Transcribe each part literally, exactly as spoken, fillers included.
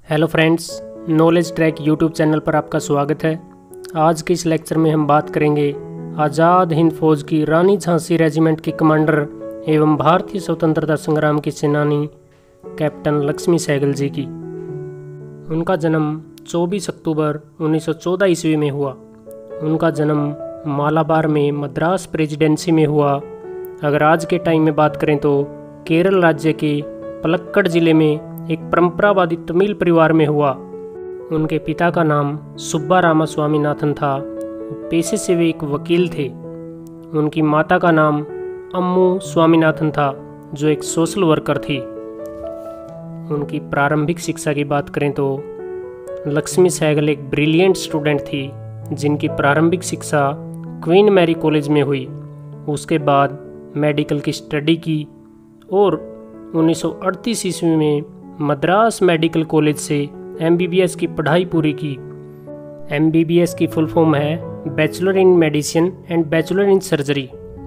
Hello friends, knowledge track YouTube channel पर आपका स्वागत है। आज के इस लेक्चर में हम बात करेंगे आज़ाद हिंद फौज की रानी झांसी रेजिमेंट की कमांडर एवं भारतीय स्वतंत्रता संग्राम की सेनानी कैप्टन लक्ष्मी सहगल जी की। उनका जन्म चौबीस अक्टूबर उन्नीस सौ चौदह ईस्वी में हुआ। उनका जन्म मालाबार में मद्रास प्रेसिडेंसी में हुआ। अगर आज के टाइम में बात करें तो केरल राज्य के पलक्कड़ जिले में एक परंपरावादी तमिल परिवार में हुआ। उनके पिता का नाम सुब्बा रामा स्वामीनाथन था। पेशे से वे एक वकील थे। उनकी माता का नाम अम्मू स्वामीनाथन था, जो एक सोशल वर्कर थी। उनकी प्रारंभिक शिक्षा की बात करें तो लक्ष्मी सहगल एक ब्रिलियंट स्टूडेंट थी, जिनकी प्रारंभिक शिक्षा क्वीन मैरी कॉलेज में हुई। उसके बाद मेडिकल की स्टडी की और उन्नीस सौ अड़तीस ईस्वी में मद्रास मेडिकल कॉलेज से एमबीबीएस की पढ़ाई पूरी की। एमबीबीएस की फुल फॉर्म है bachelor in medicine and bachelor in surgery.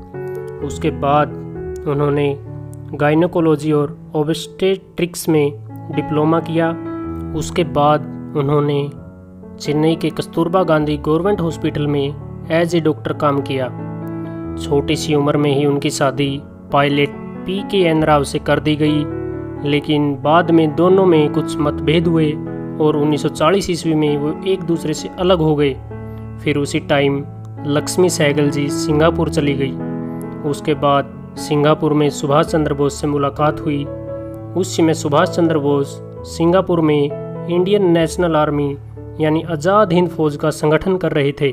उसके बाद उन्होंने गायनोकोलॉजी और ओब्स्टेट्रिक्स में डिप्लोमा किया। उसके बाद उन्होंने चेन्नई के कस्तूरबा गांधी गवर्नमेंट हॉस्पिटल में एज ए डॉक्टर काम किया। छोटी सी उम्र में ही उनकी शादी pilot P K N Rao से कर दी गई, लेकिन बाद में दोनों में कुछ मतभेद हुए और उन्नीस सौ चालीस ईस्वी में वो एक दूसरे से अलग हो गए। फिर उसी टाइम लक्ष्मी सहगल जी सिंगापुर चली गई। उसके बाद सिंगापुर में सुभाष चंद्र बोस से मुलाकात हुई। उस समय सुभाष चंद्र बोस सिंगापुर में इंडियन नेशनल आर्मी यानी आज़ाद हिंद फौज का संगठन कर रहे थे।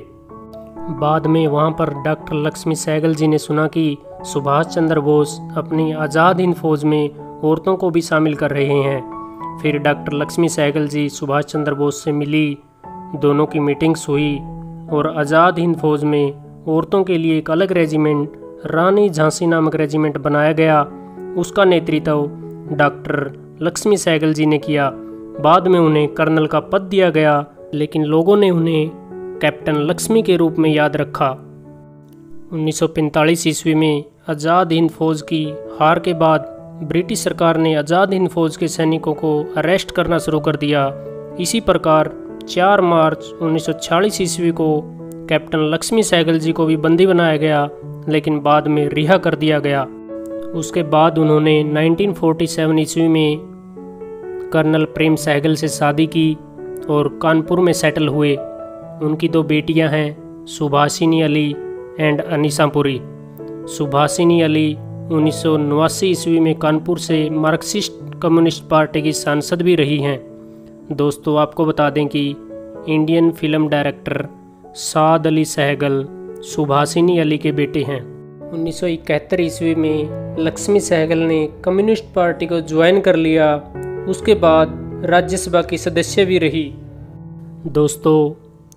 बाद में वहाँ पर डॉक्टर लक्ष्मी सहगल जी ने सुना कि सुभाष चंद्र बोस अपनी आज़ाद हिंद फौज में औरतों को भी शामिल कर रहे हैं। फिर डॉक्टर लक्ष्मी सहगल जी सुभाष चंद्र बोस से मिली, दोनों की मीटिंग्स हुई और आज़ाद हिंद फौज में औरतों के लिए एक अलग रेजिमेंट रानी झांसी नामक रेजिमेंट बनाया गया। उसका नेतृत्व डॉक्टर लक्ष्मी सहगल जी ने किया। बाद में उन्हें कर्नल का पद दिया गया, लेकिन लोगों ने उन्हें कैप्टन लक्ष्मी के रूप में याद रखा। उन्नीस सौ पैंतालीस ईस्वी में आज़ाद हिंद फौज की हार के बाद ब्रिटिश सरकार ने आज़ाद हिंद फौज के सैनिकों को अरेस्ट करना शुरू कर दिया। इसी प्रकार चार मार्च उन्नीस सौ छियालीस ईस्वी को कैप्टन लक्ष्मी सहगल जी को भी बंदी बनाया गया, लेकिन बाद में रिहा कर दिया गया। उसके बाद उन्होंने उन्नीस सौ सैंतालीस ईस्वी में कर्नल प्रेम सहगल से शादी की और कानपुर में सेटल हुए। उनकी दो बेटियां हैं, सुभाषिनी अली एंड अनीसा पुरी। सुभाषिनी अली उन्नीस सौ नवासी ईस्वी में कानपुर से मार्क्सिस्ट कम्युनिस्ट पार्टी की सांसद भी रही हैं। दोस्तों, आपको बता दें कि Indian film director Saad Ali Sahgal Subhashini Ali के बेटे हैं। उन्नीस सौ इकहत्तर ईस्वी में लक्ष्मी सहगल ने कम्युनिस्ट पार्टी को ज्वाइन कर लिया। उसके बाद राज्यसभा की सदस्य भी रही। दोस्तों,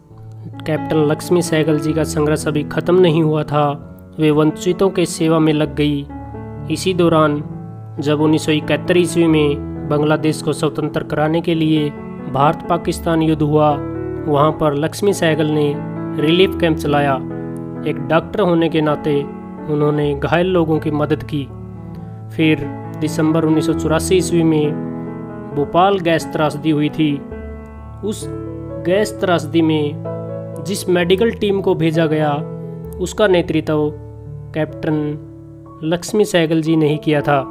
कैप्टन लक्ष्मी सहगल जी का संघर्ष अभी ख़त्म नहीं हुआ था। वे वंचितों के सेवा में लग गई। इसी दौरान जब उन्नीस सौ इकहत्तर ईस्वी में बांग्लादेश को स्वतंत्र कराने के लिए भारत पाकिस्तान युद्ध हुआ, वहां पर लक्ष्मी सहगल ने रिलीफ कैंप चलाया। एक डॉक्टर होने के नाते उन्होंने घायल लोगों की मदद की। फिर दिसंबर उन्नीस सौ चौरासी ईस्वी में भोपाल गैस त्रासदी हुई थी। उस गैस त्रासदी में जिस मेडिकल टीम को भेजा गया, उसका नेतृत्व कैप्टन लक्ष्मी सहगल जी ने ही किया था।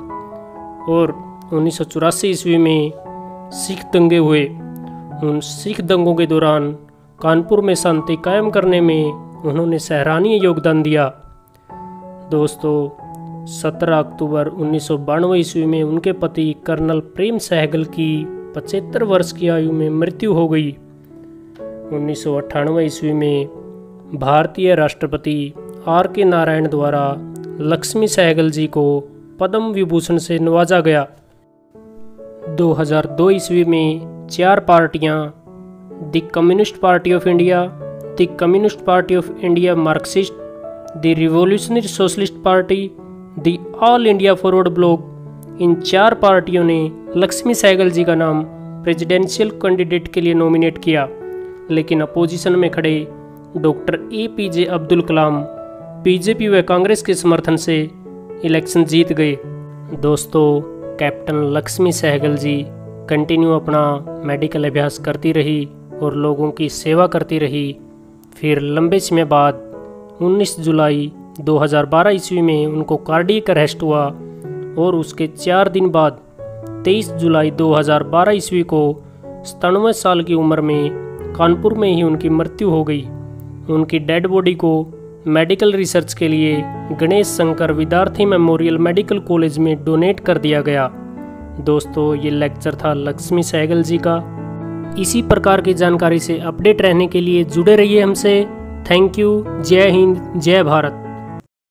और उन्नीस सौ चौरासी ईस्वी में सिख दंगे हुए। उन सिख दंगों के दौरान कानपुर में शांति कायम करने में उन्होंने सराहनीय योगदान दिया। दोस्तों, सत्रह अक्टूबर उन्नीस सौ बानवे ईस्वी में उनके पति कर्नल प्रेम सहगल की पचहत्तर वर्ष की आयु में मृत्यु हो गई। उन्नीस सौ अट्ठानवे ईस्वी में भारतीय राष्ट्रपति आर के नारायण द्वारा लक्ष्मी सहगल जी को पद्म विभूषण से नवाजा गया। दो हज़ार दो ईस्वी में चार पार्टियां, the Communist Party of India, the Communist Party of India Marxist, the Revolutionary Socialist Party, the All India Forward Bloc, इन चार पार्टियों ने लक्ष्मी सहगल जी का नाम प्रेसिडेंशियल कैंडिडेट के लिए नॉमिनेट किया, लेकिन अपोजिशन में खड़े doctor A P J Abdul Kalam BJP व कांग्रेस के समर्थन से इलेक्शन जीत गए। दोस्तों, कैप्टन लक्ष्मी सहगल जी कंटिन्यू अपना मेडिकल अभ्यास करती रही और लोगों की सेवा करती रही। फिर लंबे समय बाद उन्नीस जुलाई दो हज़ार बारह ईस्वी में उनको कार्डियक अरेस्ट हुआ और उसके चार दिन बाद तेईस जुलाई दो हज़ार बारह ईस्वी को सतानवे साल की उम्र में कानपुर में ही उनकी मृत्यु हो गई। उनकी डेड बॉडी को मेडिकल रिसर्च के लिए Ganesh Shankar Vidyarthi memorial medical college में डोनेट कर दिया गया। दोस्तों, ये लेक्चर था लक्ष्मी सहगल जी का। इसी प्रकार की जानकारी से अपडेट रहने के लिए जुड़े रहिए हमसे। Thank you. जय हिंद, जय भारत।